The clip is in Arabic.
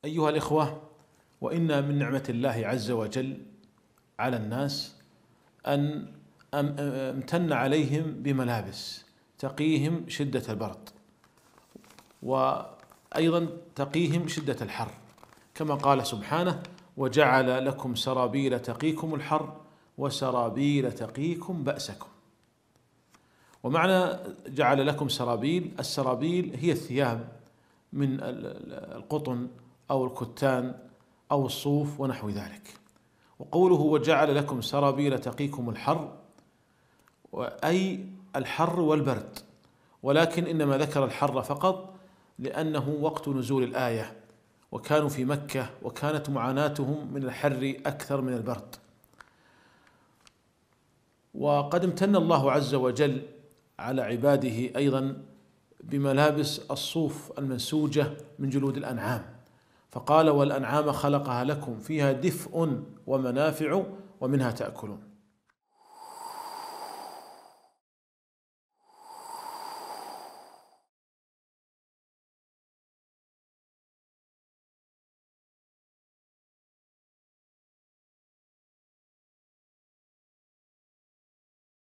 أيها الإخوة، وإن من نعمة الله عز وجل على الناس أن امتن عليهم بملابس تقيهم شدة البرد، وأيضا تقيهم شدة الحر، كما قال سبحانه: وجعل لكم سرابيل تقيكم الحر وسرابيل تقيكم بأسكم. ومعنى جعل لكم سرابيل، السرابيل هي الثياب من القطن أو الكتان أو الصوف ونحو ذلك. وقوله وجعل لكم سرابيل تقيكم الحر أي الحر والبرد، ولكن إنما ذكر الحر فقط لأنه وقت نزول الآية، وكانوا في مكة وكانت معاناتهم من الحر أكثر من البرد. وقد امتن الله عز وجل على عباده أيضا بملابس الصوف المنسوجة من جلود الأنعام، فقال: والأنعام خلقها لكم فيها دفء ومنافع ومنها تأكلون.